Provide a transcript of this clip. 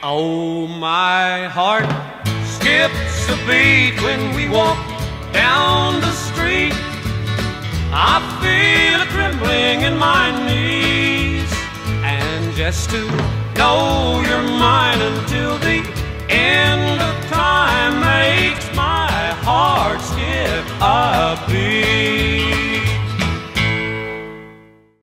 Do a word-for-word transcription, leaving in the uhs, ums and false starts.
Oh, my heart skips a beat when we walk down the street. I feel a trembling in my knees, and just to know you're mine until the end of time